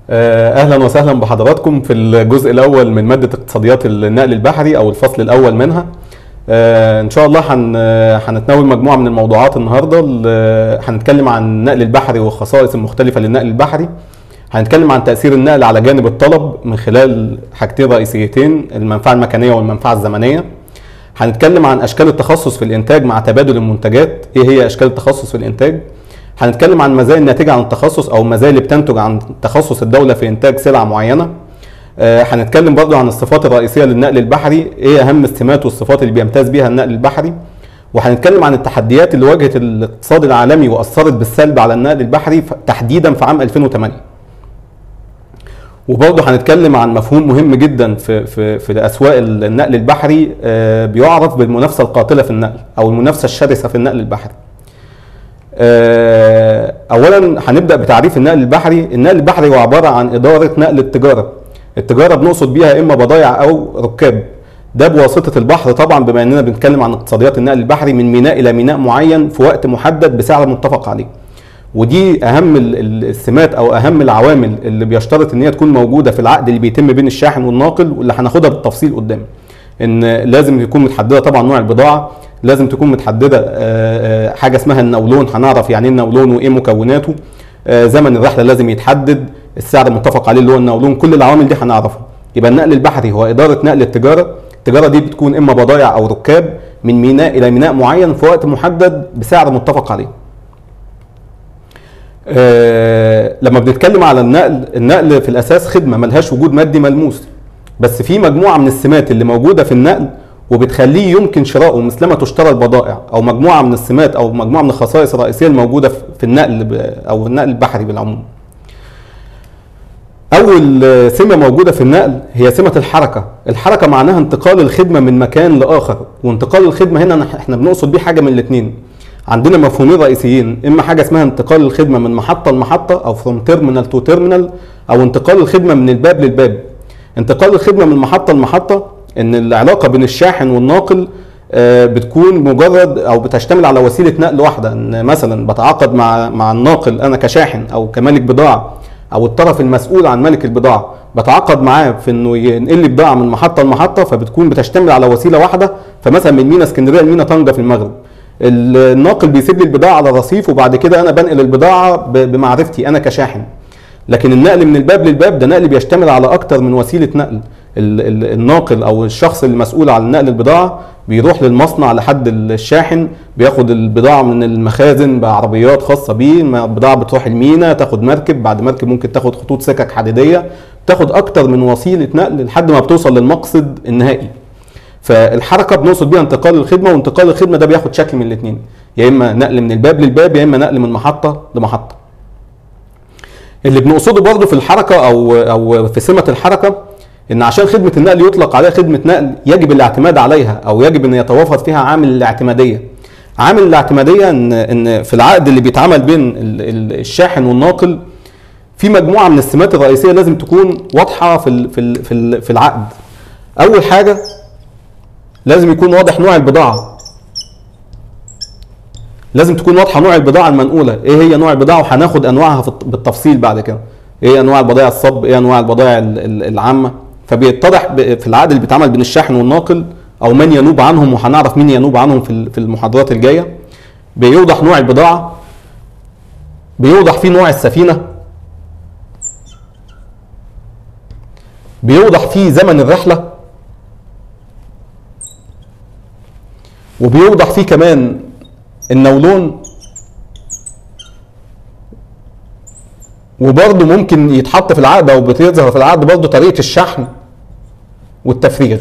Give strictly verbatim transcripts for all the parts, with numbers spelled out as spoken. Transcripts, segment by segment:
اهلا وسهلا بحضراتكم في الجزء الاول من ماده اقتصاديات النقل البحري او الفصل الاول منها. ان شاء الله هنتناول مجموعه من الموضوعات النهارده. هنتكلم عن النقل البحري والخصائص المختلفه للنقل البحري. هنتكلم عن تاثير النقل على جانب الطلب من خلال حاجتين رئيسيتين، المنفعه المكانيه والمنفعه الزمنيه. هنتكلم عن اشكال التخصص في الانتاج مع تبادل المنتجات، ايه هي اشكال التخصص في الانتاج. هنتكلم عن المزايا الناتجه عن التخصص او المزايا اللي بتنتج عن تخصص الدوله في انتاج سلعه معينه. آه هنتكلم برضو عن الصفات الرئيسيه للنقل البحري، ايه اهم السمات والصفات اللي بيمتاز بيها النقل البحري. وهنتكلم عن التحديات اللي واجهت الاقتصاد العالمي واثرت بالسلب على النقل البحري تحديدا في عام ألفين وثمانية. وبرضه هنتكلم عن مفهوم مهم جدا في في في اسواق النقل البحري، آه بيعرف بالمنافسه القاتله في النقل او المنافسه الشرسه في النقل البحري. اولا هنبدا بتعريف النقل البحري. النقل البحري هو عباره عن اداره نقل التجاره. التجاره بنقصد بيها اما بضائع او ركاب، ده بواسطه البحر طبعا، بما اننا بنتكلم عن اقتصاديات النقل البحري، من ميناء الى ميناء معين في وقت محدد بسعر متفق عليه. ودي اهم السمات او اهم العوامل اللي بيشترط ان هي تكون موجوده في العقد اللي بيتم بين الشاحن والناقل، واللي هناخدها بالتفصيل قدام. ان لازم يكون متحدده طبعا نوع البضاعه، لازم تكون متحدده حاجه اسمها النولون، هنعرف يعني ايه النولون وايه مكوناته. زمن الرحله لازم يتحدد، السعر المتفق عليه اللي هو النولون، كل العوامل دي هنعرفها. يبقى النقل البحري هو اداره نقل التجاره. التجاره دي بتكون اما بضائع او ركاب من ميناء الى ميناء معين في وقت محدد بسعر متفق عليه. أه لما بنتكلم على النقل، النقل في الاساس خدمه ملهاش وجود مادي ملموس، بس في مجموعه من السمات اللي موجوده في النقل وبتخليه يمكن شراؤه مثلما تشترى البضائع، او مجموعه من السمات او مجموعه من الخصائص الرئيسيه الموجوده في النقل او النقل البحري بالعموم. اول سمه موجوده في النقل هي سمه الحركه. الحركه معناها انتقال الخدمه من مكان لاخر، وانتقال الخدمه هنا احنا بنقصد بيه حاجه من الاثنين. عندنا مفهومين رئيسيين، اما حاجه اسمها انتقال الخدمه من محطه لمحطه او فروم تيرمينال تو تيرمينال، او انتقال الخدمه من الباب للباب. انتقال الخدمه من محطه لمحطه ان العلاقه بين الشاحن والناقل بتكون مجرد او بتشتمل على وسيله نقل واحده، ان مثلا بتعاقد مع مع الناقل انا كشاحن او كمالك بضاعه، او الطرف المسؤول عن ملك البضاعه بتعاقد معاه في انه ينقل لي بضاعه من محطه لمحطه، فبتكون بتشتمل على وسيله واحده. فمثلا من مينا اسكندريه لمينا طنجه في المغرب، الناقل بيسيب لي البضاعه على الرصيف وبعد كده انا بنقل البضاعه بمعرفتي انا كشاحن. لكن النقل من الباب للباب ده نقل بيشتمل على اكتر من وسيله نقل. الناقل او الشخص المسؤول عن نقل البضاعه بيروح للمصنع لحد الشاحن، بياخد البضاعه من المخازن بعربيات خاصه بيه، البضاعه بتروح المينا، تاخد مركب، بعد مركب ممكن تاخد خطوط سكك حديديه، تاخد اكتر من وسيله نقل لحد ما بتوصل للمقصد النهائي. فالحركه بنقصد بيها انتقال الخدمه، وانتقال الخدمه ده بياخد شكل من الاثنين، يا اما نقل من الباب للباب يا اما نقل من محطه لمحطه. اللي بنقصده برضه في الحركه او او في سمه الحركه ان عشان خدمه النقل يطلق عليها خدمه نقل يجب الاعتماد عليها، او يجب ان يتوافر فيها عامل الاعتماديه. عامل الاعتماديه ان ان في العقد اللي بيتعمل بين الشاحن والناقل في مجموعه من السمات الرئيسيه لازم تكون واضحه في في في في العقد. اول حاجه لازم يكون واضح نوع البضاعه، لازم تكون واضحه نوع البضاعه المنقوله، ايه هي نوع البضاعه، وهناخد انواعها بالتفصيل بعد كده. ايه انواع البضائع الصب، ايه انواع البضائع العامه. فبيتضح في العقد اللي بيتعمل بين الشاحن والناقل او من ينوب عنهم، وهنعرف مين ينوب عنهم في في المحاضرات الجايه. بيوضح نوع البضاعه، بيوضح فيه نوع السفينه، بيوضح فيه زمن الرحله، وبيوضح فيه كمان النولون. وبرضه ممكن يتحط في العقد او بتظهر في العقد برضه طريقه الشحن والتفريغ.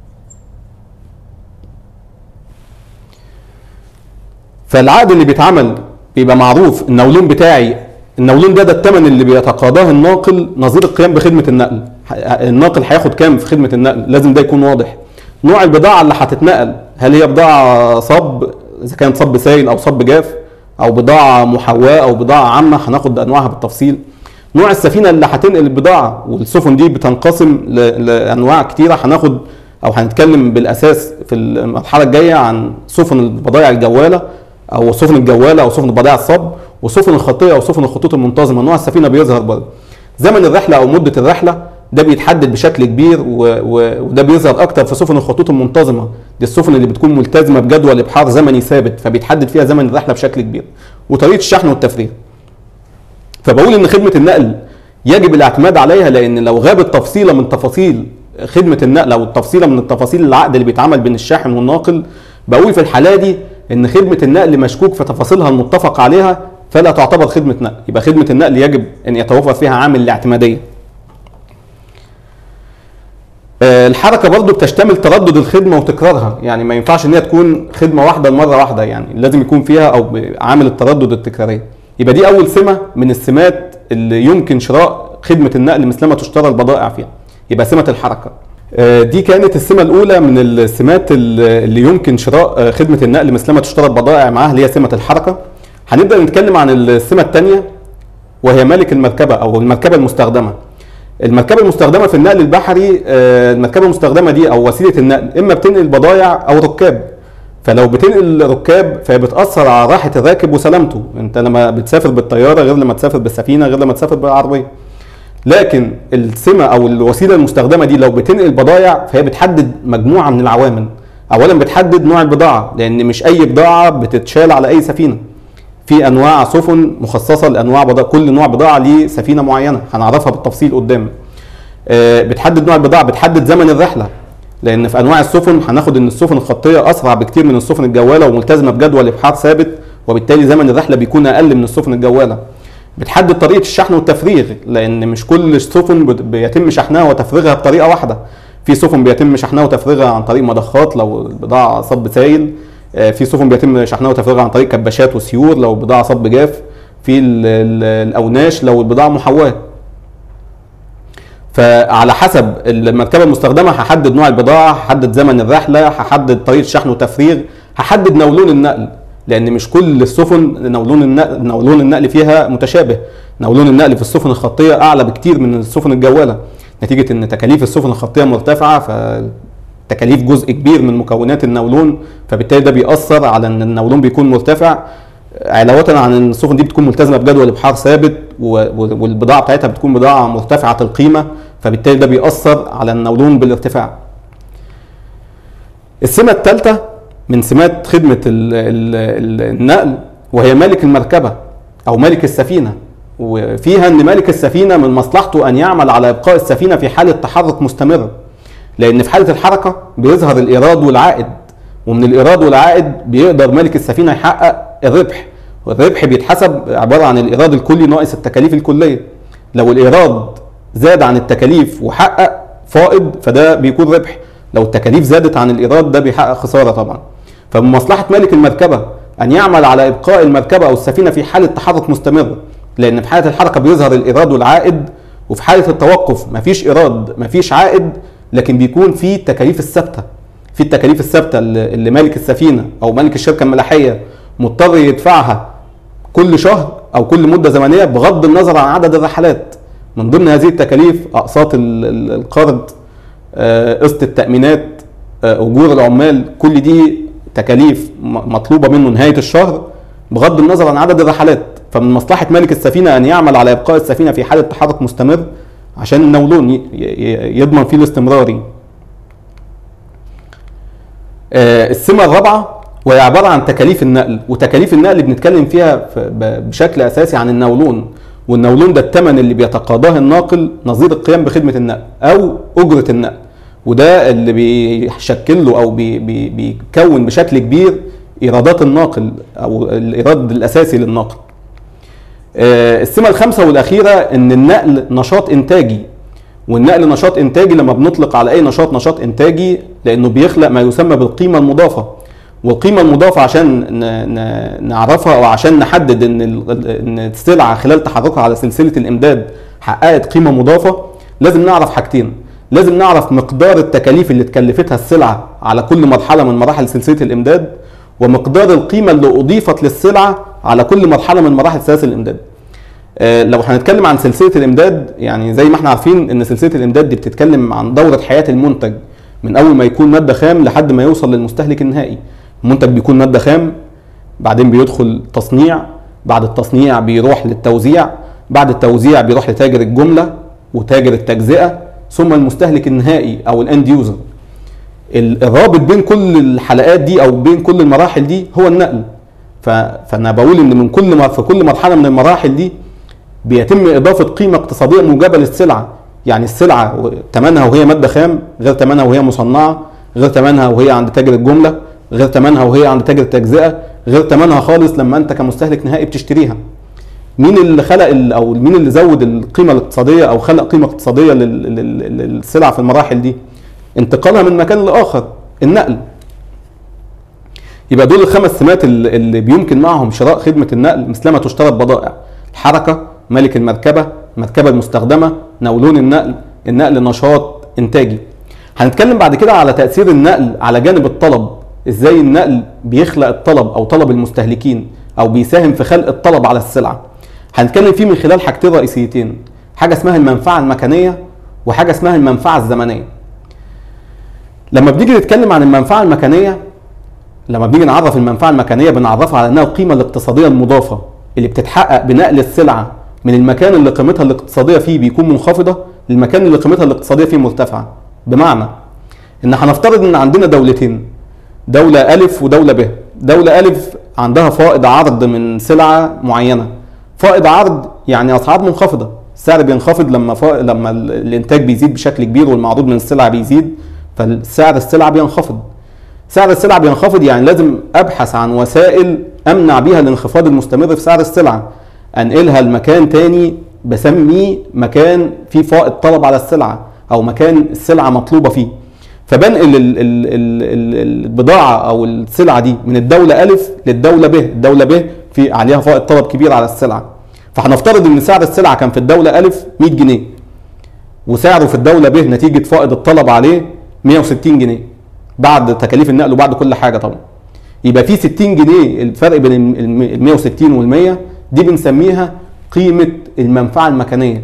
فالعقد اللي بيتعمل بيبقى معروف النولون بتاعي، النولون ده ده الثمن اللي بيتقاضاه الناقل نظير القيام بخدمه النقل. الناقل هياخد كام في خدمه النقل، لازم ده يكون واضح. نوع البضاعه اللي هتتنقل، هل هي بضاعه صب اذا كانت صب سائل او صب جاف، او بضاعه محواه او بضاعه عامه، هناخد انواعها بالتفصيل. نوع السفينه اللي هتنقل البضاعه، والسفن دي بتنقسم لانواع كتيره، هناخد او هنتكلم بالاساس في المرحله الجايه عن سفن البضائع الجواله او سفن الجواله او سفن البضائع الصب، وسفن الخطيه او سفن الخطوط المنتظمه. نوع السفينه بيظهر برضه. زمن الرحله او مده الرحله ده بيتحدد بشكل كبير، وده بيظهر اكتر في سفن الخطوط المنتظمه، دي السفن اللي بتكون ملتزمه بجدول ابحار زمني ثابت، فبيتحدد فيها زمن الرحله بشكل كبير، وطريقه الشحن والتفريغ. فبقول ان خدمه النقل يجب الاعتماد عليها، لان لو غابت تفصيله من تفاصيل خدمه النقل او التفصيله من التفاصيل العقد اللي بيتعمل بين الشاحن والناقل، بقول في الحاله دي ان خدمه النقل مشكوك في تفاصيلها المتفق عليها، فلا تعتبر خدمه نقل. يبقى خدمه النقل يجب ان يتوفر فيها عامل الاعتماديه. الحركه برضو بتشتمل تردد الخدمه وتكرارها، يعني ما ينفعش ان هي تكون خدمه واحده مره واحده، يعني لازم يكون فيها او عامل التردد التكراريه. يبقى دي اول سمه من السمات اللي يمكن شراء خدمه النقل مثلما تشترى البضائع فيها، يبقى سمه الحركه. دي كانت السمه الاولى من السمات اللي يمكن شراء خدمه النقل مثلما تشترى البضائع معاها، اللي هي سمه الحركه. هنبدا نتكلم عن السمه الثانيه وهي مالك المركبه او المركبه المستخدمه. المركبه المستخدمه في النقل البحري، المركبه المستخدمه دي او وسيله النقل اما بتنقل بضائع او ركاب. فلو بتنقل ركاب فهي بتاثر على راحه الراكب وسلامته، انت لما بتسافر بالطياره غير لما تسافر بالسفينه غير لما تسافر بالعربيه. لكن السمه او الوسيله المستخدمه دي لو بتنقل بضائع فهي بتحدد مجموعه من العوامل. اولا بتحدد نوع البضاعه، لان مش اي بضاعه بتتشال على اي سفينه، في انواع سفن مخصصه لانواع بضاعه، كل نوع بضاعه ليه سفينه معينه هنعرفها بالتفصيل قدام. بتحدد نوع البضاعه، بتحدد زمن الرحله، لان في انواع السفن هناخد ان السفن الخطيه اسرع بكتير من السفن الجواله وملتزمه بجدول ابحار ثابت، وبالتالي زمن الرحله بيكون اقل من السفن الجواله. بتحدد طريقه الشحن والتفريغ، لان مش كل السفن بيتم شحنها وتفريغها بطريقه واحده، في سفن بيتم شحنها وتفريغها عن طريق مضخات لو البضاعه صب سائل، في سفن بيتم شحنها وتفريغها عن طريق كباشات وسيور لو البضاعه صب جاف، في الاوناش لو البضاعه محواه. فعلى حسب المركبه المستخدمه هحدد نوع البضاعه، هحدد زمن الرحله، هحدد طريقه شحن وتفريغ، هحدد نولون النقل، لان مش كل السفن نولون النقل نولون النقل فيها متشابه. نولون النقل في السفن الخطيه اعلى بكتير من السفن الجواله، نتيجه ان تكاليف السفن الخطيه مرتفعه، فتكاليف جزء كبير من مكونات النولون، فبالتالي ده بيأثر على ان النولون بيكون مرتفع، علاوه عن ان السفن دي بتكون ملتزمه بجدول ابحار ثابت والبضاعه بتاعتها بتكون بضاعه مرتفعه القيمه، فبالتالي ده بيأثر على النولون بالارتفاع. السمه الثالثه من سمات خدمه النقل وهي مالك المركبه او مالك السفينه، وفيها ان مالك السفينه من مصلحته ان يعمل على ابقاء السفينه في حاله تحرك مستمر، لان في حاله الحركه بيظهر الايراد والعائد، ومن الايراد والعائد بيقدر مالك السفينه يحقق الربح، والربح بيتحسب عباره عن الايراد الكلي ناقص التكاليف الكليه. لو الايراد زاد عن التكاليف وحقق فائض فده بيكون ربح، لو التكاليف زادت عن الايراد ده بيحقق خساره طبعا. فمن مصلحه مالك المركبه ان يعمل على ابقاء المركبه او السفينه في حاله تحرك مستمر، لان في حاله الحركه بيظهر الايراد والعائد، وفي حاله التوقف مفيش ايراد مفيش عائد، لكن بيكون في التكاليف الثابته، في التكاليف الثابته اللي مالك السفينه او مالك الشركه الملاحيه مضطر يدفعها كل شهر او كل مده زمنيه بغض النظر عن عدد الرحلات. من ضمن هذه التكاليف اقساط القرض، قسط التامينات، اجور العمال، كل دي تكاليف مطلوبه منه نهايه الشهر بغض النظر عن عدد الرحلات. فمن مصلحه مالك السفينه ان يعمل على ابقاء السفينه في حاله تحرك مستمر عشان النولون يضمن فيه الاستمراري. السمه الرابعه وهي عباره عن تكاليف النقل، وتكاليف النقل بنتكلم فيها بشكل اساسي عن النولون، والنولون ده الثمن اللي بيتقاضاه الناقل نظير القيام بخدمه النقل او اجره النقل، وده اللي بيشكل له او بي بي بيكون بشكل كبير ايرادات الناقل او الايراد الاساسي للناقل. السمه الخامسه والاخيره ان النقل نشاط انتاجي، والنقل نشاط انتاجي لما بنطلق على اي نشاط نشاط انتاجي لانه بيخلق ما يسمى بالقيمه المضافه، والقيمه المضافه عشان نعرفها او عشان نحدد ان ان السلعه خلال تحركها على سلسله الامداد حققت قيمه مضافه لازم نعرف حاجتين. لازم نعرف مقدار التكاليف اللي اتكلفتها السلعه على كل مرحله من مراحل سلسله الامداد، ومقدار القيمه اللي اضيفت للسلعه على كل مرحله من مراحل سلاسل الامداد. آه لو هنتكلم عن سلسله الامداد، يعني زي ما احنا عارفين ان سلسله الامداد دي بتتكلم عن دوره حياه المنتج من اول ما يكون ماده خام لحد ما يوصل للمستهلك النهائي. المنتج بيكون ماده خام، بعدين بيدخل تصنيع، بعد التصنيع بيروح للتوزيع، بعد التوزيع بيروح لتاجر الجمله وتاجر التجزئه ثم المستهلك النهائي او الاند يوزر. الرابط بين كل الحلقات دي او بين كل المراحل دي هو النقل. فانا بقول ان من كل مر... في كل مرحله من المراحل دي بيتم اضافه قيمه اقتصاديه موجبه للسلعه. يعني السلعه ثمنها وهي ماده خام غير ثمنها وهي مصنعه، غير ثمنها وهي عند تاجر الجمله، غير ثمنها وهي عند تاجر التجزئه، غير ثمنها خالص لما انت كمستهلك نهائي بتشتريها. مين اللي خلق او مين اللي زود القيمه الاقتصاديه او خلق قيمه اقتصاديه للسلع في المراحل دي؟ انتقالها من مكان لاخر، النقل. يبقى دول الخمس سمات اللي بيمكن معهم شراء خدمه النقل مثلما تشترى البضائع: الحركه، مالك المركبه، المركبه المستخدمه، نولون النقل، النقل نشاط انتاجي. هنتكلم بعد كده على تاثير النقل على جانب الطلب، ازاي النقل بيخلق الطلب او طلب المستهلكين او بيساهم في خلق الطلب على السلعه. هنتكلم فيه من خلال حاجتين رئيسيتين، حاجه اسمها المنفعه المكانيه وحاجه اسمها المنفعه الزمنيه. لما بنيجي نتكلم عن المنفعه المكانيه، لما بنيجي نعرف المنفعه المكانيه بنعرفها على انها القيمه الاقتصاديه المضافه اللي بتتحقق بنقل السلعه من المكان اللي قيمتها الاقتصاديه فيه بيكون منخفضه للمكان اللي قيمتها الاقتصاديه فيه مرتفعه. بمعنى ان هنفترض ان عندنا دولتين، دوله الف ودوله ب. دوله الف عندها فائض عرض من سلعه معينه. فائض عرض يعني اسعار منخفضه، السعر بينخفض لما فا... لما الانتاج بيزيد بشكل كبير والمعروض من السلعه بيزيد، فالسعر السلعه بينخفض. سعر السلعه بينخفض يعني لازم ابحث عن وسائل امنع بيها الانخفاض المستمر في سعر السلعه، انقلها لمكان تاني بسميه مكان فيه فائض طلب على السلعه او مكان السلعه مطلوبه فيه. فبنقل ال ال ال البضاعه او السلعه دي من الدوله الف للدوله ب. الدوله ب في عليها فائض طلب كبير على السلعه، فهنفترض ان سعر السلعه كان في الدوله الف مية جنيه وسعره في الدوله ب نتيجه فائض الطلب عليه مية وستين جنيه بعد تكاليف النقل وبعد كل حاجه طبعا. يبقى في ستين جنيه الفرق بين ال مية وستين وال مية، دي بنسميها قيمه المنفعه المكانيه.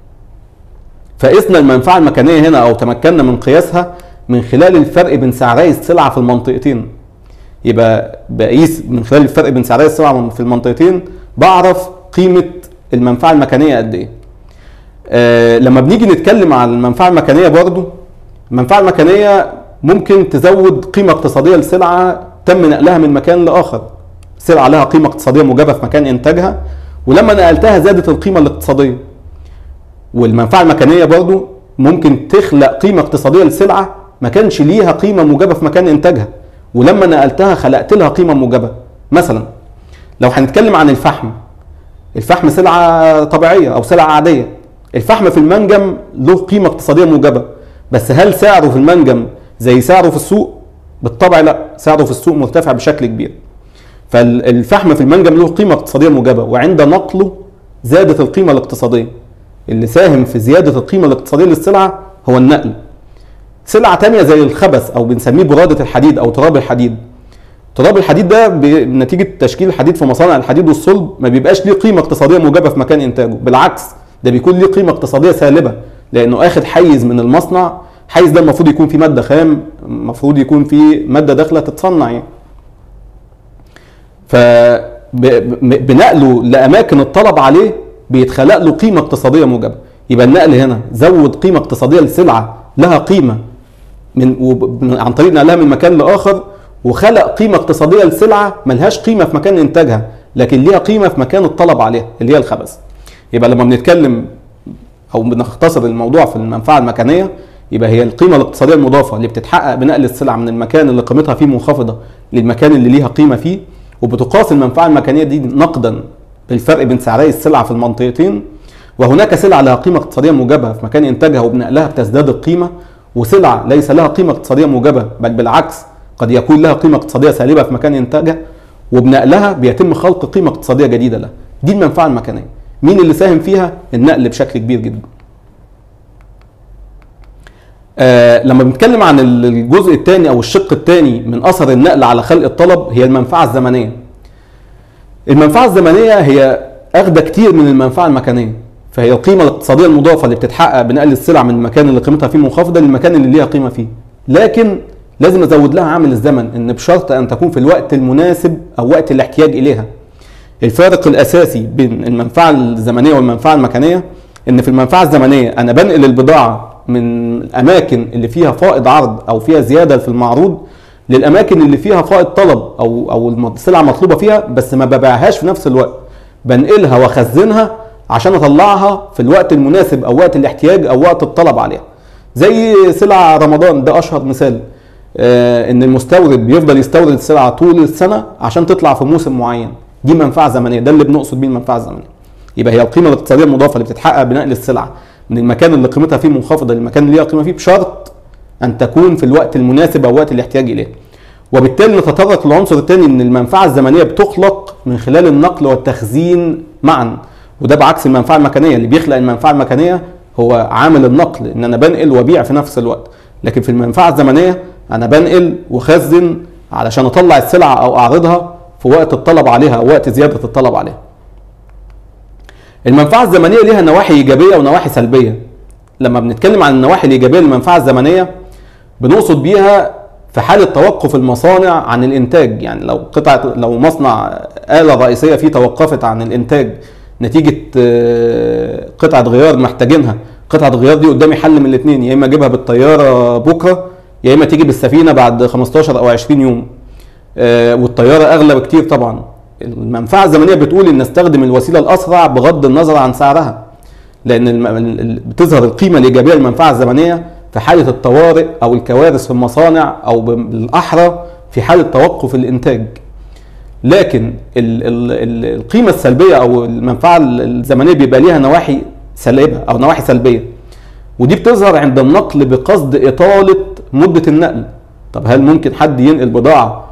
فقسنا المنفعه المكانيه هنا او تمكنا من قياسها من خلال الفرق بين سعري السلعه في المنطقتين. يبقى بقيس من خلال الفرق بين سعري السلعه في المنطقتين بعرف قيمه المنفعه المكانيه قد ايه. آه لما بنيجي نتكلم عن المنفعه المكانيه برضو، المنفعه المكانيه ممكن تزود قيمه اقتصاديه لسلعه تم نقلها من مكان لاخر. سلعه لها قيمه اقتصاديه موجبه في مكان انتاجها ولما نقلتها زادت القيمه الاقتصاديه. والمنفعه المكانيه برضو ممكن تخلق قيمه اقتصاديه لسلعه ما كانش ليها قيمه موجبه في مكان انتاجها ولما نقلتها خلقت لها قيمه موجبه. مثلا لو هنتكلم عن الفحم، الفحم سلعه طبيعيه او سلعه عاديه. الفحم في المنجم له قيمه اقتصاديه موجبه، بس هل سعره في المنجم زي سعره في السوق؟ بالطبع لا، سعره في السوق مرتفع بشكل كبير. فالفحم في المنجم له قيمه اقتصاديه موجبه وعند نقله زادت القيمه الاقتصاديه. اللي ساهم في زياده القيمه الاقتصاديه للسلعه هو النقل. سلعه ثانيه زي الخبث او بنسميه براده الحديد او تراب الحديد. تراب الحديد ده بنتيجه تشكيل الحديد في مصانع الحديد والصلب ما بيبقاش ليه قيمه اقتصاديه موجبه في مكان انتاجه، بالعكس ده بيكون ليه قيمه اقتصاديه سالبه لانه اخذ حيز من المصنع. حيز ده المفروض يكون فيه ماده خام، المفروض يكون فيه ماده داخله تتصنع يعني. فبنقله لاماكن الطلب عليه بيتخلق له قيمه اقتصاديه موجبه. يبقى النقل هنا زود قيمه اقتصاديه لسلعه لها قيمه من عن طريق نقلها من مكان لاخر، وخلق قيمه اقتصاديه لسلعه ملهاش قيمه في مكان انتاجها لكن ليها قيمه في مكان الطلب عليها اللي هي الخبث. يبقى لما بنتكلم او بنختصر الموضوع في المنفعه المكانيه، يبقى هي القيمه الاقتصاديه المضافه اللي بتتحقق بنقل السلع من المكان اللي قيمتها فيه منخفضه للمكان اللي ليها قيمه فيه، وبتقاس المنفعه المكانيه دي نقدا بالفرق بين سعري السلع في المنطقتين. وهناك سلع لها قيمه اقتصاديه موجبه في مكان انتاجها وبنقلها بتزداد القيمه، وسلع ليس لها قيمه اقتصاديه موجبه بل بالعكس قد يكون لها قيمه اقتصاديه سالبه في مكان انتاجها وبنقلها بيتم خلق قيمه اقتصاديه جديده لها. دي المنفعه المكانيه. مين اللي ساهم فيها؟ النقل بشكل كبير جدا. آه لما بنتكلم عن الجزء الثاني او الشق الثاني من اثر النقل على خلق الطلب هي المنفعه الزمنيه. المنفعه الزمنيه هي اخده كتير من المنفعه المكانيه، فهي القيمه الاقتصاديه المضافه اللي بتتحقق بنقل السلع من المكان اللي قيمتها فيه منخفضه للمكان اللي ليها قيمه فيه. لكن لازم ازود لها عامل الزمن، ان بشرط ان تكون في الوقت المناسب او وقت الاحتياج اليها. الفارق الاساسي بين المنفعه الزمنيه والمنفعه المكانيه ان في المنفعه الزمنيه انا بنقل البضاعه من الاماكن اللي فيها فائض عرض او فيها زياده في المعروض للاماكن اللي فيها فائض طلب او او السلعه مطلوبه فيها، بس ما ببيعهاش في نفس الوقت، بنقلها واخزنها عشان اطلعها في الوقت المناسب او وقت الاحتياج او وقت الطلب عليها. زي سلع رمضان ده اشهر مثال، آه ان المستورد بيفضل يستورد السلعه طول السنه عشان تطلع في موسم معين، دي منفعه زمنيه، ده اللي بنقصد بيه المنفعه الزمنيه. يبقى هي القيمه الاقتصاديه المضافه اللي بتتحقق بنقل السلعه من المكان اللي قيمتها فيه منخفضه للمكان اللي ليها قيمه فيه، بشرط ان تكون في الوقت المناسب او وقت الاحتياج اليه. وبالتالي نتطرق للعنصر الثاني ان المنفعه الزمنيه بتخلق من خلال النقل والتخزين معا، وده بعكس المنفعه المكانيه. اللي بيخلق المنفعه المكانيه هو عامل النقل، ان انا بنقل وابيع في نفس الوقت، لكن في المنفعه الزمنيه انا بنقل وخزن علشان اطلع السلعه او اعرضها في وقت الطلب عليها او وقت زياده الطلب عليها. المنفعه الزمنيه ليها نواحي ايجابيه ونواحي سلبيه. لما بنتكلم عن النواحي الايجابيه للمنفعه الزمنيه بنقصد بيها في حاله توقف المصانع عن الانتاج، يعني لو قطعه لو مصنع آلة رئيسيه فيه توقفت عن الانتاج نتيجه قطعه غيار محتاجينها، قطعه الغيار دي قدامي حل من الاثنين، يا اما اجيبها بالطياره بكره يا اما تيجي بالسفينه بعد خمستاشر او عشرين يوم، والطياره اغلى بكتير طبعا. المنفعه الزمنيه بتقول ان نستخدم الوسيله الاسرع بغض النظر عن سعرها، لان بتظهر القيمه الايجابيه للمنفعه الزمنيه في حاله الطوارئ او الكوارث في المصانع، او بالاحرى في حاله توقف الانتاج. لكن ال ال ال القيمه السلبيه او المنفعه الزمنيه بيبقى ليها نواحي سلبيه او نواحي سلبيه، ودي بتظهر عند النقل بقصد اطاله مده النقل. طب هل ممكن حد ينقل بضاعه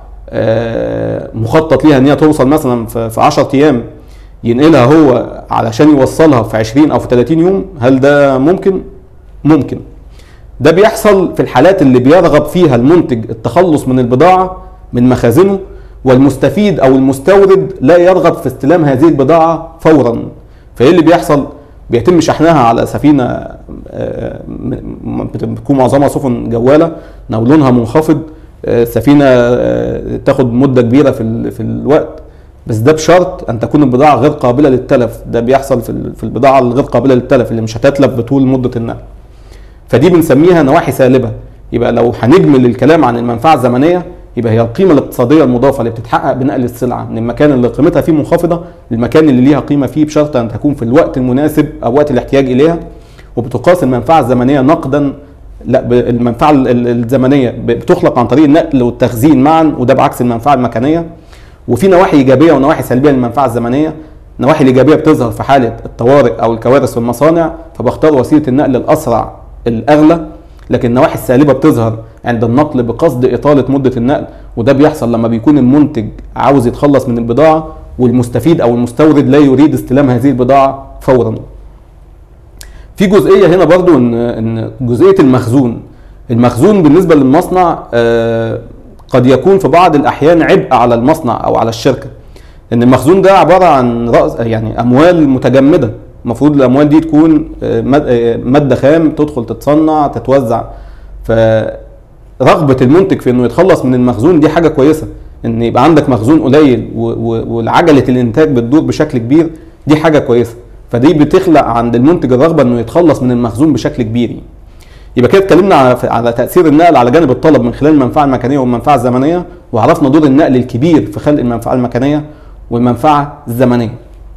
مخطط ليها ان هي توصل مثلا في عشرة ايام ينقلها هو علشان يوصلها في عشرين او في ثلاثين يوم؟ هل ده ممكن؟ ممكن. ده بيحصل في الحالات اللي بيرغب فيها المنتج التخلص من البضاعه من مخازنه، والمستفيد او المستورد لا يرغب في استلام هذه البضاعه فورا. فايه اللي بيحصل؟ بيتم شحنها على سفينه بتكون معظمها سفن جواله نولونها منخفض، سفينه تاخد مده كبيره في في الوقت، بس ده بشرط ان تكون البضاعه غير قابله للتلف. ده بيحصل في في البضاعه الغير قابله للتلف اللي مش هتتلف بطول مده النقل. فدي بنسميها نواحي سالبه. يبقى لو هنجمل الكلام عن المنفعه الزمنيه يبقى هي القيمه الاقتصاديه المضافه اللي بتتحقق بنقل السلعه من المكان اللي قيمتها فيه منخفضه للمكان اللي ليها قيمه فيه، بشرط ان تكون في الوقت المناسب او وقت الاحتياج اليها. وبتقاس المنفعه الزمنيه نقدا، لا المنفعه الزمنيه بتخلق عن طريق النقل والتخزين معا، وده بعكس المنفعه المكانيه. وفي نواحي ايجابيه ونواحي سلبيه للمنفعه الزمنيه. النواحي الايجابيه بتظهر في حاله الطوارئ او الكوارث في المصانع، فبختار وسيله النقل الاسرع الاغلى. لكن النواحي السالبه بتظهر عند النقل بقصد اطاله مده النقل، وده بيحصل لما بيكون المنتج عاوز يتخلص من البضاعه والمستفيد او المستورد لا يريد استلام هذه البضاعه فورا. في جزئيه هنا برضو ان ان جزئيه المخزون. المخزون بالنسبه للمصنع قد يكون في بعض الاحيان عبء على المصنع او على الشركه، ان المخزون ده عباره عن راس يعني اموال متجمده، المفروض الاموال دي تكون ماده خام تدخل تتصنع تتوزع. فرغبه المنتج في انه يتخلص من المخزون دي حاجه كويسه، ان يبقى عندك مخزون قليل والعجله الانتاج بتدور بشكل كبير، دي حاجه كويسه. فدي بتخلق عند المنتج الرغبه انه يتخلص من المخزون بشكل كبير. يبقى كده اتكلمنا على على تاثير النقل على جانب الطلب من خلال المنفعه المكانيه والمنفعه الزمنيه، وعرفنا دور النقل الكبير في خلق المنفعه المكانيه والمنفعه الزمنيه.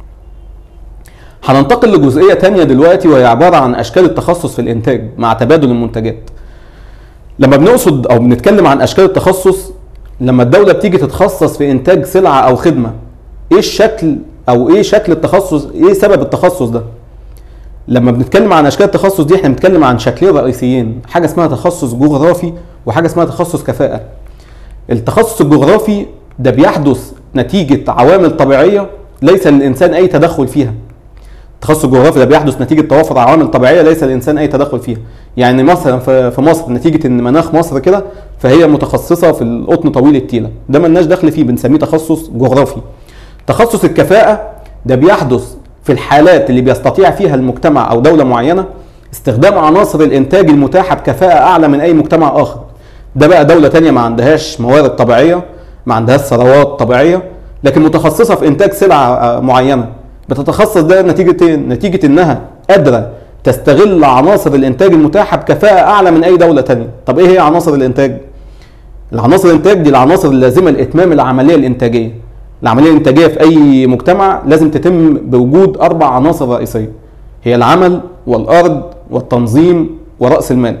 هننتقل لجزئيه ثانيه دلوقتي، وهي عباره عن اشكال التخصص في الانتاج مع تبادل المنتجات. لما بنقصد او بنتكلم عن اشكال التخصص، لما الدوله بتيجي تتخصص في انتاج سلعه او خدمه، ايه الشكل او ايه شكل التخصص، ايه سبب التخصص ده؟ لما بنتكلم عن اشكال التخصص دي احنا بنتكلم عن شكلين رئيسيين، حاجه اسمها تخصص جغرافي وحاجه اسمها تخصص كفاءه. التخصص الجغرافي ده بيحدث نتيجه عوامل طبيعيه ليس للانسان اي تدخل فيها. التخصص الجغرافي ده بيحدث نتيجه توافر عوامل طبيعيه ليس للانسان اي تدخل فيها. يعني مثلا في مصر نتيجه ان مناخ مصر كده فهي متخصصه في القطن طويل التيله، ده مالناش دخل فيه، بنسميه تخصص جغرافي. تخصص الكفاءه ده بيحدث في الحالات اللي بيستطيع فيها المجتمع او دوله معينه استخدام عناصر الانتاج المتاحه بكفاءه اعلى من اي مجتمع اخر. ده بقى دوله ثانيه ما عندهاش موارد طبيعيه، ما عندهاش ثروات طبيعيه، لكن متخصصه في انتاج سلعه معينه. بتتخصص ده نتيجه ايه؟ نتيجه انها قادره تستغل عناصر الانتاج المتاحه بكفاءه اعلى من اي دوله ثانيه. طب ايه هي عناصر الانتاج؟ العناصر الانتاج دي العناصر اللازمه لاتمام العمليه الانتاجيه. العمليه الانتاجيه في اي مجتمع لازم تتم بوجود اربع عناصر رئيسيه، هي العمل والارض والتنظيم وراس المال.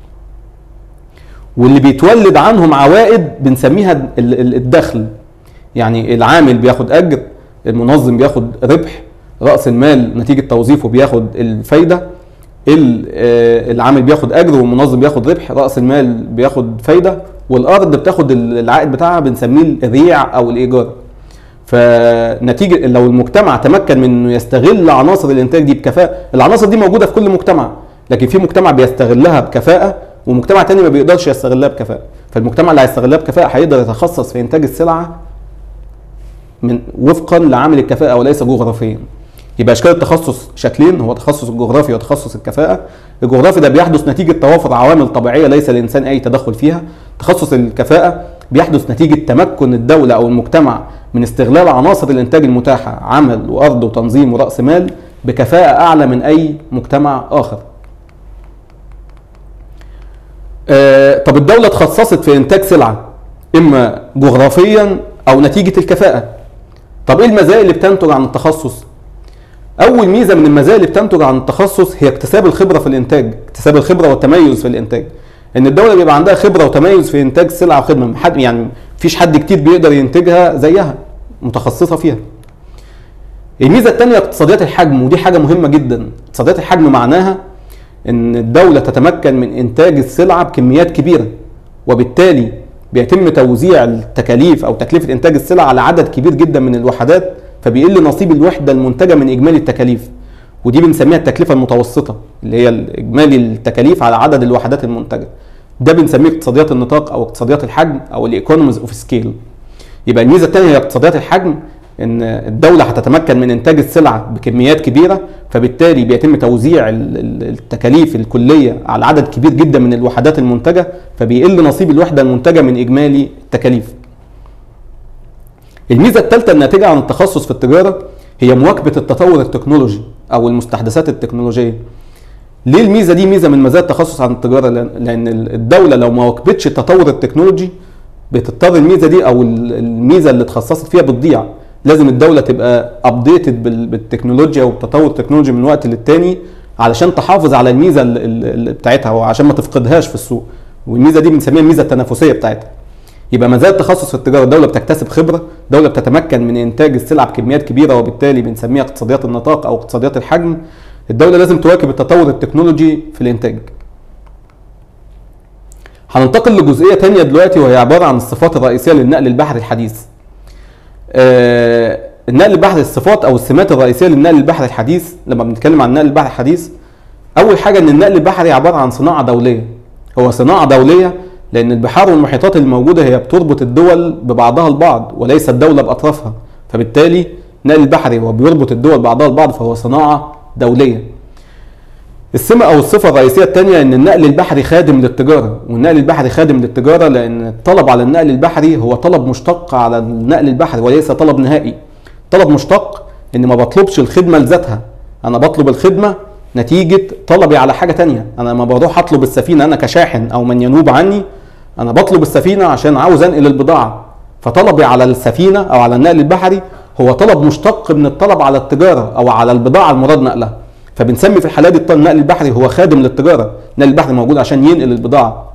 واللي بيتولد عنهم عوائد بنسميها الدخل. يعني العامل بياخد اجر، المنظم بياخد ربح، راس المال نتيجه توظيفه بياخد الفايده، العامل بياخد اجر والمنظم بياخد ربح، راس المال بياخد فايده، والارض بتاخد العائد بتاعها بنسميه الريع او الايجار. فنتيجه لو المجتمع تمكن من انه يستغل عناصر الانتاج دي بكفاءه، العناصر دي موجوده في كل مجتمع، لكن في مجتمع بيستغلها بكفاءه ومجتمع تاني ما بيقدرش يستغلها بكفاءه. فالمجتمع اللي هيستغلها بكفاءه هيقدر يتخصص في انتاج السلعه من وفقا لعامل الكفاءه وليس جغرافيا. يبقى اشكال التخصص شكلين، هو تخصص الجغرافي وتخصص الكفاءه. الجغرافي ده بيحدث نتيجه توافر عوامل طبيعيه ليس الانسان اي تدخل فيها. تخصص الكفاءه بيحدث نتيجه تمكن الدوله او المجتمع من استغلال عناصر الانتاج المتاحه، عمل وارض وتنظيم وراس مال، بكفاءه اعلى من اي مجتمع اخر. آه طب الدوله تخصصت في انتاج سلعه اما جغرافيا او نتيجه الكفاءه. طب ايه المزايا اللي بتنتج عن التخصص؟ اول ميزه من المزايا اللي بتنتج عن التخصص هي اكتساب الخبره في الانتاج، اكتساب الخبره والتميز في الانتاج. ان الدوله بيبقى عندها خبره وتميز في انتاج سلعه وخدمه، حد يعني مفيش حد كتير بيقدر ينتجها زيها، متخصصه فيها. الميزه الثانيه اقتصاديات الحجم، ودي حاجه مهمه جدا. اقتصاديات الحجم معناها ان الدوله تتمكن من انتاج السلعه بكميات كبيره، وبالتالي بيتم توزيع التكاليف او تكلفه انتاج السلع على عدد كبير جدا من الوحدات، فبيقل نصيب الوحده المنتجه من اجمالي التكاليف، ودي بنسميها التكلفه المتوسطه اللي هي اجمالي التكاليف على عدد الوحدات المنتجه. ده بنسميه اقتصاديات النطاق او اقتصاديات الحجم او الايكونوميز اوف سكيل. يبقى الميزه الثانيه هي اقتصاديات الحجم، ان الدوله هتتمكن من انتاج السلعه بكميات كبيره، فبالتالي بيتم توزيع التكاليف الكليه على عدد كبير جدا من الوحدات المنتجه، فبيقل نصيب الوحده المنتجه من اجمالي التكاليف. الميزه الثالثه الناتجه عن التخصص في التجاره هي مواكبه التطور التكنولوجي او المستحدثات التكنولوجيه. ليه الميزه دي ميزه من مزايا التخصص عن التجاره؟ لان الدوله لو ما واكبتش التطور التكنولوجي بتضطر الميزه دي او الميزه اللي اتخصصت فيها بتضيع. لازم الدوله تبقى ابديتد بالتكنولوجيا والتطور التكنولوجي من وقت للتاني علشان تحافظ على الميزه اللي بتاعتها وعشان ما تفقدهاش في السوق، والميزه دي بنسميها الميزه التنافسيه بتاعتها. يبقى مزايا التخصص في التجاره، الدوله بتكتسب خبره، الدوله بتتمكن من انتاج السلع بكميات كبيره، وبالتالي بنسميها اقتصاديات النطاق او اقتصاديات الحجم. الدوله لازم تواكب التطور التكنولوجي في الانتاج. هننتقل لجزئيه ثانيه دلوقتي وهي عباره عن الصفات الرئيسيه للنقل البحري الحديث. آه النقل البحري، الصفات او السمات الرئيسيه للنقل البحري الحديث. لما بنتكلم عن النقل البحري الحديث، اول حاجه ان النقل البحري عباره عن صناعه دوليه. هو صناعه دوليه لان البحار والمحيطات الموجوده هي بتربط الدول ببعضها البعض وليس الدوله باطرافها، فبالتالي النقل البحري هو بيربط الدول بعضها البعض، فهو صناعه دوليه. السمه او الصفه الرئيسيه الثانيه ان النقل البحري خادم للتجاره، والنقل البحري خادم للتجاره لان الطلب على النقل البحري هو طلب مشتق على النقل البحري وليس طلب نهائي. طلب مشتق ان ما بطلبش الخدمه لذاتها، انا بطلب الخدمه نتيجه طلبي على حاجه ثانيه. انا ما بروح اطلب السفينه انا كشاحن او من ينوب عني، انا بطلب السفينه عشان عاوز انقل البضاعه، فطلبي على السفينه او على النقل البحري هو طلب مشتق من الطلب على التجاره او على البضاعه المراد نقلها. فبنسمي في الحالات دي النقل البحري هو خادم للتجاره، النقل البحري موجود عشان ينقل البضاعه.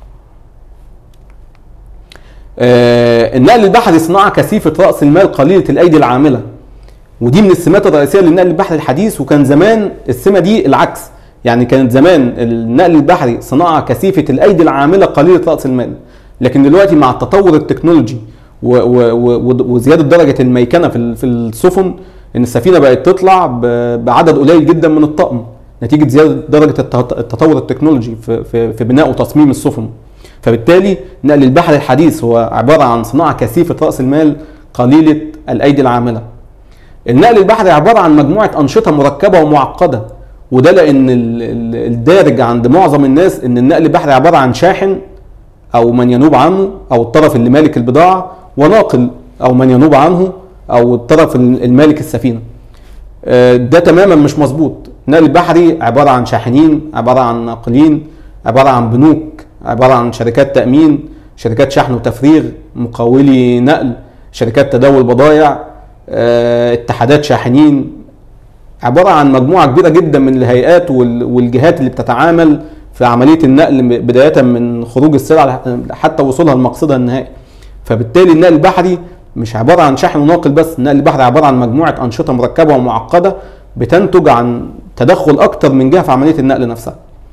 آه النقل البحري صناعه كثيفه راس المال قليله الايدي العامله، ودي من السمات الرئيسيه للنقل البحري الحديث. وكان زمان السمه دي العكس، يعني كانت زمان النقل البحري صناعه كثيفه الايدي العامله قليله راس المال، لكن دلوقتي مع التطور التكنولوجي وزياده درجه الميكنه في السفن، ان السفينه بقت تطلع بعدد قليل جدا من الطقم نتيجه زياده درجه التطور التكنولوجي في في في بناء وتصميم السفن. فبالتالي النقل البحري الحديث هو عباره عن صناعه كثيفه راس المال قليله الايدي العامله. النقل البحري عباره عن مجموعه انشطه مركبه ومعقده، وده لان الدارج عند معظم الناس ان النقل البحري عباره عن شاحن او من ينوب عنه او الطرف اللي مالك البضاعه وناقل. او من ينوب عنه او الطرف المالك السفينه. ده تماما مش مظبوط. النقل البحري عباره عن شاحنين، عباره عن ناقلين، عباره عن بنوك، عباره عن شركات تامين، شركات شحن وتفريغ، مقاولي نقل، شركات تداول بضائع، اتحادات شاحنين، عباره عن مجموعه كبيره جدا من الهيئات والجهات اللي بتتعامل في عمليه النقل بدايه من خروج السلع حتى وصولها لمقصدها النهائي. فبالتالي النقل البحري مش عباره عن شاحن وناقل بس، النقل البحري عباره عن مجموعه انشطه مركبه ومعقده بتنتج عن تدخل اكتر من جهه في عمليه النقل نفسها.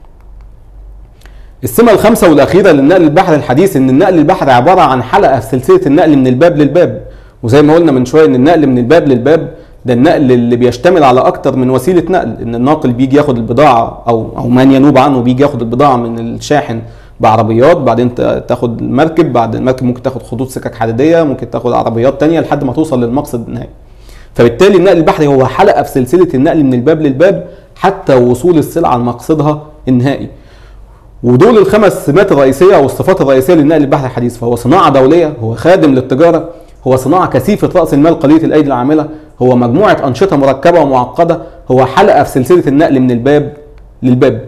السمه الخامسه والاخيره للنقل البحري الحديث ان النقل البحري عباره عن حلقه في سلسله النقل من الباب للباب. وزي ما قلنا من شويه ان النقل من الباب للباب ده النقل اللي بيشتمل على اكتر من وسيله نقل، ان الناقل بيجي ياخد البضاعه او او من ينوب عنه بيجي ياخد البضاعه من الشاحن بعربيات، بعدين تاخد المركب، بعد المركب ممكن تاخد خطوط سكك حديديه، ممكن تاخد عربيات تانية لحد ما توصل للمقصد النهائي. فبالتالي النقل البحري هو حلقه في سلسله النقل من الباب للباب حتى وصول السلعه لمقصدها النهائي. ودول الخمس سمات الرئيسيه او الصفات الرئيسيه للنقل البحري الحديث. فهو صناعه دوليه، هو خادم للتجاره، هو صناعه كثيفه راس المال قليله الايدي العامله، هو مجموعه انشطه مركبه ومعقده، هو حلقه في سلسله النقل من الباب للباب.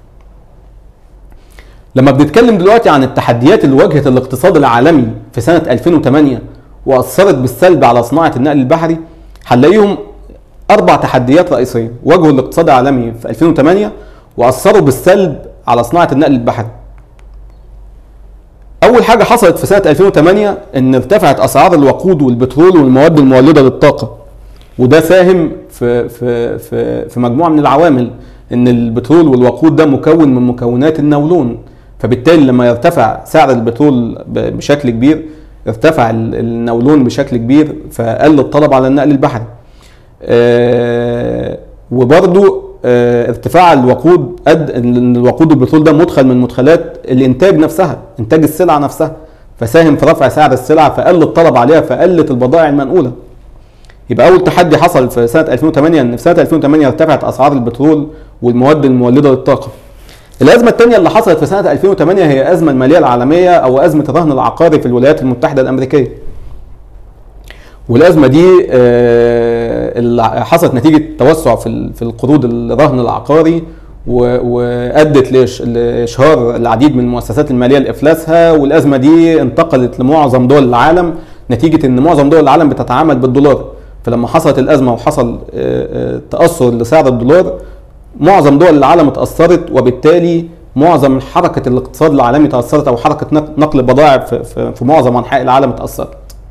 لما بنتكلم دلوقتي عن التحديات اللي واجهت الاقتصاد العالمي في سنه ألفين وثمانية واثرت بالسلب على صناعه النقل البحري، هنلاقيهم اربع تحديات رئيسيه واجهوا الاقتصاد العالمي في ألفين وثمانية واثروا بالسلب على صناعه النقل البحري. اول حاجه حصلت في سنه ألفين وثمانية ان ارتفعت اسعار الوقود والبترول والمواد المولده للطاقه، وده ساهم في في في في مجموعه من العوامل، ان البترول والوقود ده مكون من مكونات النولون، فبالتالي لما يرتفع سعر البترول بشكل كبير ارتفع النولون بشكل كبير فقل الطلب على النقل البحري. آه وبرضو آه ارتفاع الوقود قد ان الوقود والبترول ده مدخل من مدخلات الانتاج نفسها، انتاج السلعه نفسها، فساهم في رفع سعر السلع فقل الطلب عليها فقلت البضائع المنقوله. يبقى اول تحدي حصل في سنه ألفين وثمانية ان في سنه ألفين وثمانية ارتفعت اسعار البترول والمواد المولده للطاقه. الازمه الثانيه اللي حصلت في سنه ألفين وثمانية هي ازمه الماليه العالميه او ازمه الرهن العقاري في الولايات المتحده الامريكيه. والازمه دي اللي حصلت نتيجه توسع في في القروض الرهن العقاري وادت لاشهار العديد من المؤسسات الماليه لافلاسها، والازمه دي انتقلت لمعظم دول العالم نتيجه ان معظم دول العالم بتتعامل بالدولار. فلما حصلت الازمه وحصل تاثر لسعر الدولار معظم دول العالم اتاثرت، وبالتالي معظم حركه الاقتصاد العالمي تاثرت او حركه نقل البضائع في, في, في معظم انحاء العالم اتاثرت.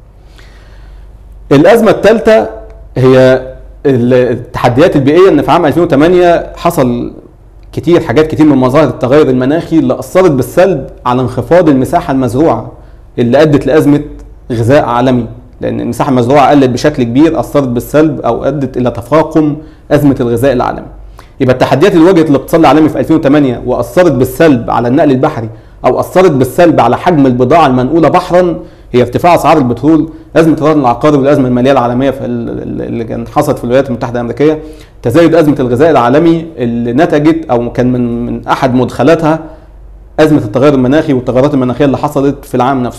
الازمه الثالثه هي التحديات البيئيه، ان في عام ألفين وثمانية حصل كتير حاجات كتير من مظاهر التغير المناخي اللي اثرت بالسلب على انخفاض المساحه المزروعه اللي ادت لازمه غذاء عالمي، لان المساحه المزروعه قلت بشكل كبير اثرت بالسلب او ادت الى تفاقم ازمه الغذاء العالمي. يبقى التحديات اللي واجهت الاقتصاد العالمي في ألفين وثمانية واثرت بالسلب على النقل البحري او اثرت بالسلب على حجم البضاعه المنقوله بحرا هي ارتفاع اسعار البترول، ازمه الرهن العقاري والازمه الماليه العالميه في اللي كانت حصلت في الولايات المتحده الامريكيه، تزايد ازمه الغذاء العالمي اللي نتجت او كان من من احد مدخلاتها ازمه التغير المناخي والتغيرات المناخيه اللي حصلت في العام نفسه.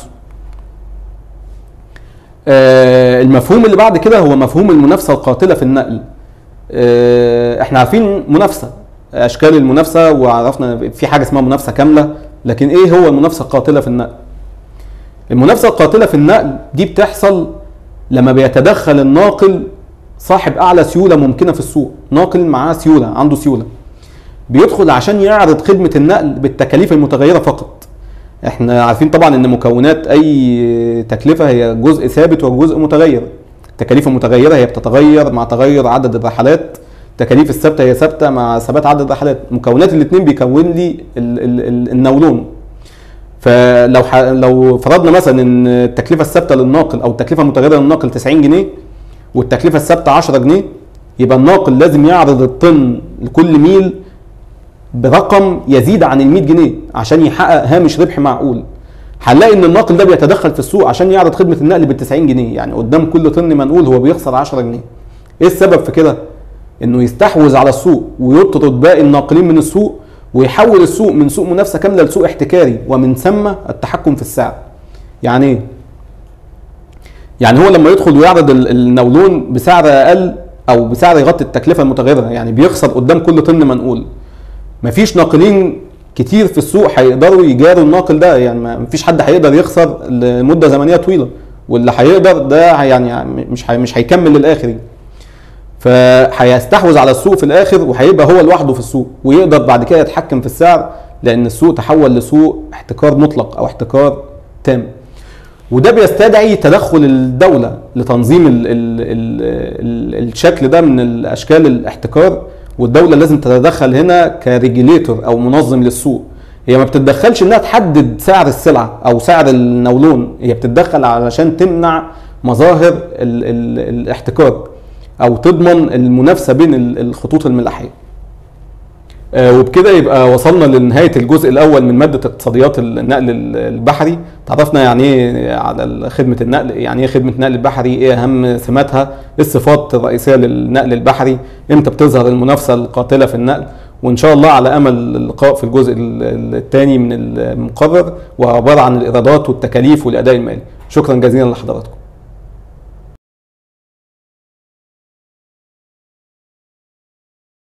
المفهوم اللي بعد كده هو مفهوم المنافسه القاتله في النقل. احنا عارفين منافسه، اشكال المنافسه، وعرفنا في حاجه اسمها منافسه كامله، لكن ايه هو المنافسه القاتله في النقل؟ المنافسه القاتله في النقل دي بتحصل لما بيتدخل الناقل صاحب اعلى سيوله ممكنه في السوق، ناقل معاه سيوله، عنده سيوله، بيدخل عشان يعرض خدمه النقل بالتكاليف المتغيره فقط. احنا عارفين طبعا ان مكونات اي تكلفه هي جزء ثابت وجزء متغير. التكاليف المتغيره هي بتتغير مع تغير عدد الرحلات، التكاليف الثابته هي ثابته مع ثبات عدد الرحلات. مكونات الاثنين بيكون لي النولون. فلو لو فرضنا مثلا ان التكلفه الثابته للناقل او التكلفه المتغيره للناقل تسعين جنيه والتكلفه الثابته عشرة جنيه، يبقى الناقل لازم يعرض الطن لكل ميل برقم يزيد عن ال مية جنيه عشان يحقق هامش ربح معقول. هنلاقي ان الناقل ده بيتدخل في السوق عشان يعرض خدمه النقل بال تسعين جنيه، يعني قدام كل طن منقول هو بيخسر عشرة جنيه. ايه السبب في كده؟ انه يستحوذ على السوق ويطرد باقي الناقلين من السوق ويحول السوق من سوق منافسه كامله لسوق احتكاري، ومن ثم التحكم في السعر. يعني ايه؟ يعني هو لما يدخل ويعرض النولون بسعر اقل او بسعر يغطي التكلفه المتغيره، يعني بيخسر قدام كل طن منقول. مفيش ناقلين كتير في السوق هيقدروا يجاروا الناقل ده، يعني مفيش حد هيقدر يخسر لمده زمنيه طويله، واللي هيقدر ده يعني مش هي مش هيكمل للاخر، فهيستحوذ على السوق في الاخر وهيبقى هو لوحده في السوق، ويقدر بعد كده يتحكم في السعر، لان السوق تحول لسوق احتكار مطلق او احتكار تام. وده بيستدعي تدخل الدوله لتنظيم ال ال ال ال الشكل ده من الاشكال الاحتكار، والدوله لازم تتدخل هنا كريجيليتور او منظم للسوق. هي ما بتتدخلش انها تحدد سعر السلعه او سعر النولون، هي بتتدخل علشان تمنع مظاهر ال ال الاحتكار او تضمن المنافسه بين الخطوط الملاحيه. آه وبكده يبقى وصلنا لنهايه الجزء الاول من ماده اقتصاديات النقل البحري. تعرفنا يعني ايه على خدمه النقل، يعني ايه خدمه النقل البحري، ايه اهم سماتها، ايه الصفات الرئيسيه للنقل البحري، امتى بتظهر المنافسه القاتله في النقل. وان شاء الله على امل اللقاء في الجزء الثاني من المقرر، وعباره عن الايرادات والتكاليف والاداء المالي. شكرا جزيلا لحضراتكم.